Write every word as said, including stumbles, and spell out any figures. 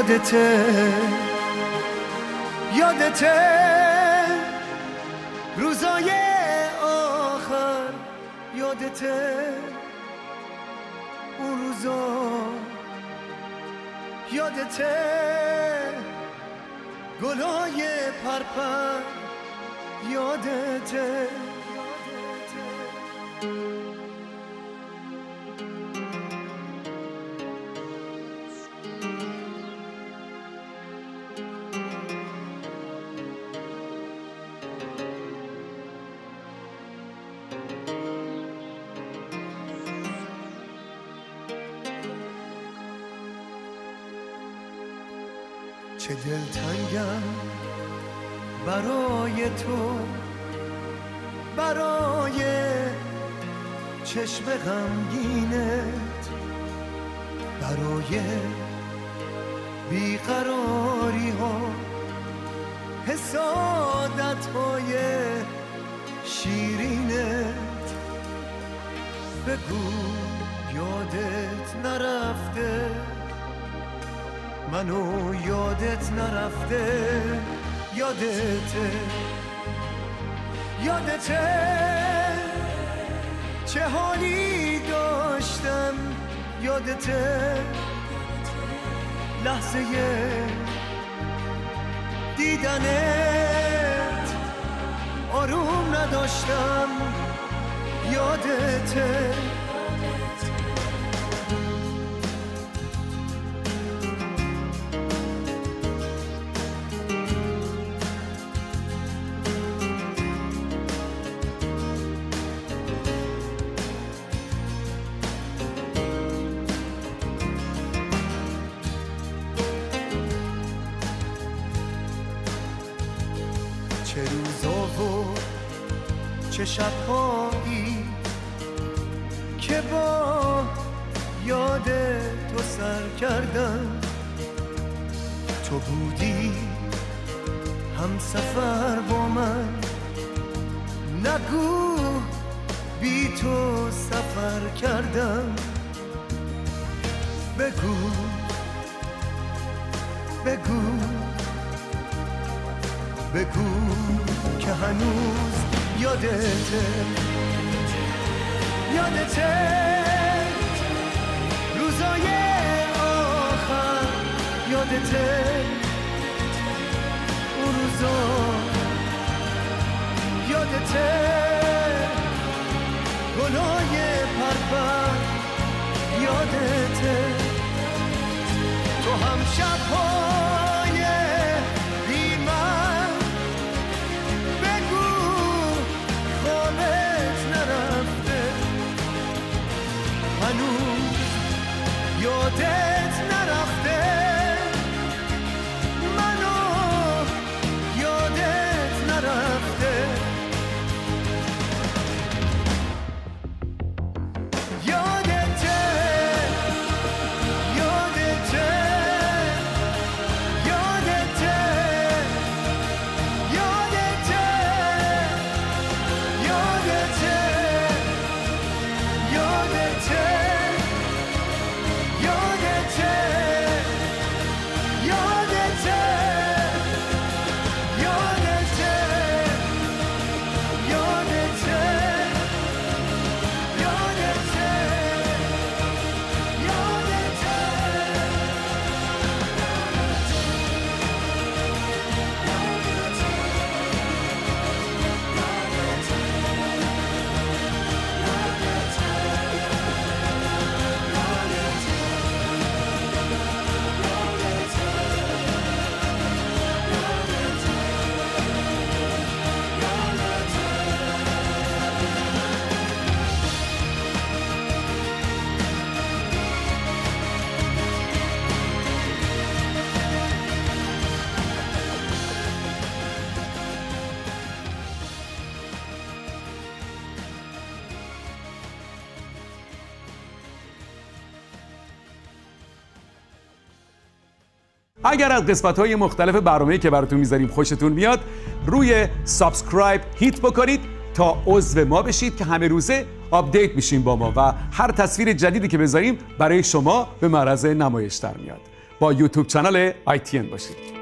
یادته یادته روزای آخر یادته اون روزا یادته گلای پرپر یادته چه دلتنگم برای تو برای چشم غمگینت برای بیقراری ها حسادت های شیرینت بگو یادت نرفته منو یادت نرفته یادته یادته چه حالی داشتم یادته لحظه دیدنت آروم نداشتم یادته چه روزا و چه شب‌هایی که با یاد تو سر کردم تو بودی هم سفر با من نگو بی تو سفر کردم بگو بگو بگو که هنوز یادته یادته روزای آخر یادته اون روزا یادته گلای پرپر یادته تو هم شب‌های بی من بگو خوابت نرفته هنوز یادت نرفته منو یادت نرفته یادته یادته یادته یادته یادته یادته یادته یادته یادته یادته اگر از قسمت‌های مختلف برنامه‌ای که براتون می‌ذاریم خوشتون میاد روی سابسکرایب هیت بکنید تا عضو ما بشید که همه روزه آپدیت میشیم با ما و هر تصویر جدیدی که بذاریم برای شما به معرض نمایش در میاد. با یوتیوب کانال آی تی ان باشید.